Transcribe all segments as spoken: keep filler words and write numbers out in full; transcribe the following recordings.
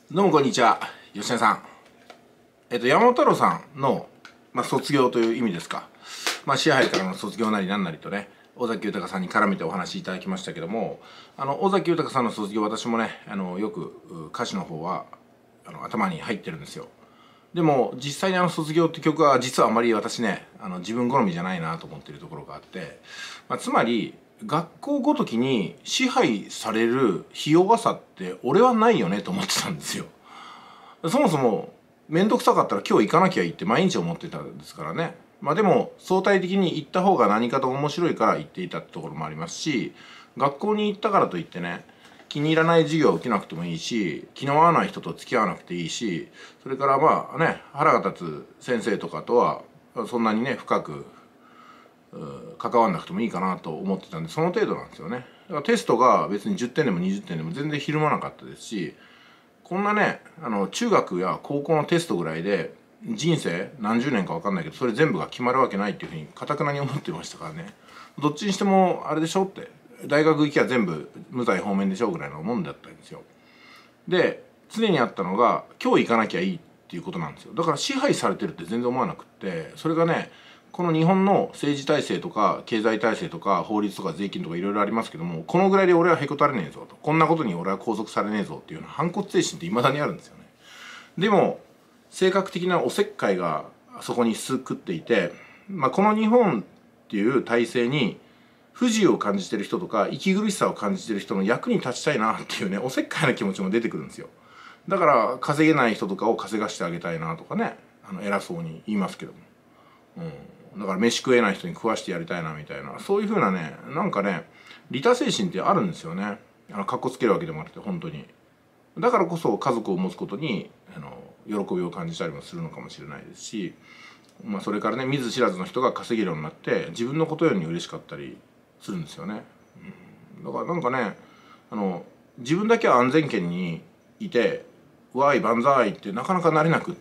どうもこんにちは、吉田さん。えっと、山本太郎さんの、まあ、卒業という意味ですか。まあ、支配からの卒業なりなんなりとね、尾崎豊さんに絡めてお話しいただきましたけども、あの、尾崎豊さんの卒業、私もね、あの、よく歌詞の方は、あの、頭に入ってるんですよ。でも、実際にあの、卒業って曲は、実はあまり私ね、あの、自分好みじゃないなと思ってるところがあって、まあ、つまり、学校ごときに支配されるひ弱さって俺はないよねと思ってたんですよ。そもそも面倒くさかったら今日行かなきゃいいって毎日思ってたんですからね。まあでも相対的に行った方が何かと面白いから行っていたってところもありますし、学校に行ったからといってね、気に入らない授業を受けなくてもいいし、気の合わない人と付き合わなくていいし、それからまあね、腹が立つ先生とかとはそんなにね深く関わんなくてもいいかなと思ってたんで、その程度なんですよね。だからテストが別にじゅってんでもにじゅってんでも全然ひるまなかったですし、こんなね、あの中学や高校のテストぐらいで人生何十年か分かんないけどそれ全部が決まるわけないっていうふうに堅くなに思ってましたからね。どっちにしてもあれでしょって、大学行きは全部無罪放免でしょぐらいのもんだったんですよ。で常にあったのが今日行かなきゃいいっていうことなんですよ。だから支配されてるって全然思わなくって、それがね、この日本の政治体制とか経済体制とか法律とか税金とかいろいろありますけども、このぐらいで俺はへこたれねえぞと、こんなことに俺は拘束されねえぞっていうような反骨精神っていまだにあるんですよね。でも性格的なおせっかいがそこに巣くっていて、まあ、この日本っていう体制に不自由を感じてる人とか息苦しさを感じてる人の役に立ちたいなっていうね、おせっかいな気持ちも出てくるんですよ。だから稼げない人とかを稼がしてあげたいなとかね、あの偉そうに言いますけども、うん、だから飯食えない人に食わしてやりたいなみたいな、そういう風なね、なんかね利他精神ってあるんですよね。あのかっこつけるわけでもなくて本当に。だからこそ家族を持つことにあの喜びを感じたりもするのかもしれないですし、まあ、それからね、見ず知らずの人が稼げるようになって自分のことよりに嬉しかったりするんですよね。うん、だからなんかね、あの自分だけは安全圏にいてわーい万歳ってなかなかなれなくって、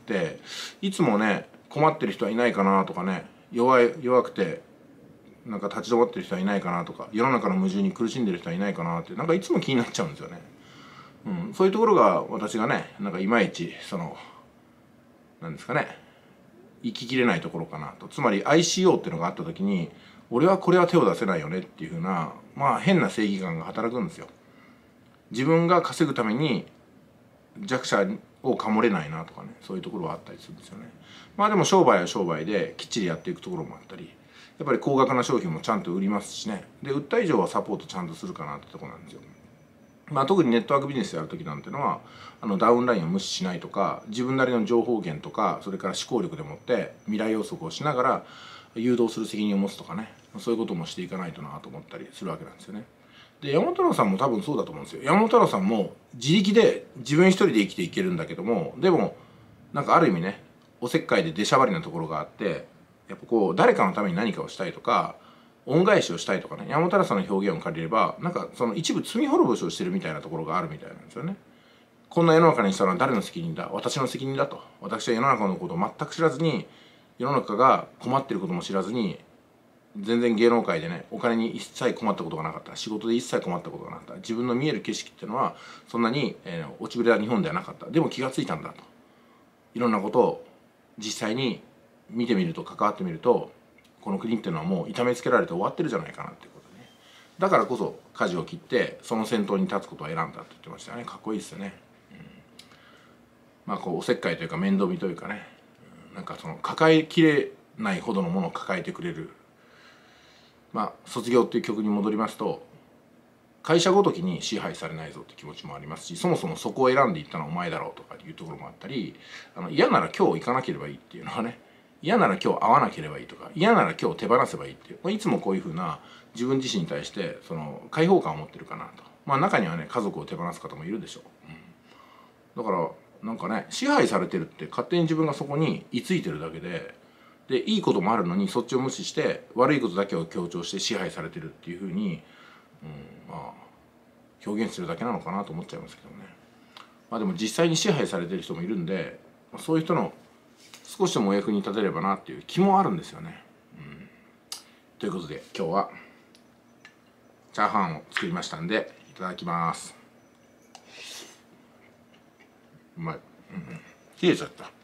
いつもね困ってる人はいないかなとかね、弱い弱くてなんか立ち止まってる人はいないかなとか、世の中の矛盾に苦しんでる人はいないかなってなんかいつも気になっちゃうんですよね。うん、そういうところが私がね、なんかいまいちそのなんですかね、生ききれないところかなと。つまり アイシーオー っていうのがあった時に俺はこれは手を出せないよねっていうふうな、まあ変な正義感が働くんですよ。自分が稼ぐために弱者をかもれないなとかね、そういうところはあったりするんですよね。まあでも商売は商売できっちりやっていくところもあったり、やっぱり高額な商品もちゃんと売りますしね、で売った以上はサポートちゃんとするかなってところなんですよ。まあ、特にネットワークビジネスやる時なんてのはあのダウンラインを無視しないとか、自分なりの情報源とかそれから思考力でもって未来予測をしながら誘導する責任を持つとかね、そういうこともしていかないとなと思ったりするわけなんですよね。で山本太郎さんも多分そうだと思うんですよ。山本太郎さんも自力で自分一人で生きていけるんだけども、でもなんかある意味ね、おせっかいで出しゃばりなところがあって、やっぱこう誰かのために何かをしたいとか恩返しをしたいとかね、山本太郎さんの表現を借りればなんかその一部罪滅ぼしをしてるみたいなところがあるみたいなんですよね。こんな世の中にしたのは誰の責任だ、私の責任だと。私は世の中のことを全く知らずに、世の中が困っていることも知らずに、全然芸能界でねお金に一切困ったことがなかった、仕事で一切困ったことがなかった、自分の見える景色っていうのはそんなに、えー、落ちぶれた日本ではなかった、でも気がついたんだと。いろんなことを実際に見てみると、関わってみると、この国っていうのはもう痛めつけられて終わってるじゃないかなっていうことでね。だからこそ舵を切ってその先頭に立つことを選んだって言ってましたよね。かっこいいですよね。うん、まあこうおせっかいというか面倒見というかね、なんかその抱えきれないほどのものを抱えてくれる。まあ卒業っていう曲に戻りますと、会社ごときに支配されないぞって気持ちもありますし、そもそもそこを選んでいったのはお前だろうとかいうところもあったり、あの嫌なら今日行かなければいいっていうのはね、嫌なら今日会わなければいいとか、嫌なら今日手放せばいいっていう、まあ、いつもこういうふうな自分自身に対してその解放感を持ってるかなと。まあ中にはね家族を手放す方もいるでしょう、うん、だからなんかね、支配されてるって勝手に自分がそこに居ついてるだけで、でいいこともあるのにそっちを無視して悪いことだけを強調して支配されてるっていうふうに、うん、まあ表現するだけなのかなと思っちゃいますけどね。まあでも実際に支配されてる人もいるんで、そういう人の少しでもお役に立てればなっていう気もあるんですよね。うん、ということで今日はチャーハンを作りましたんでいただきます。 うまい、うん、消えちゃった。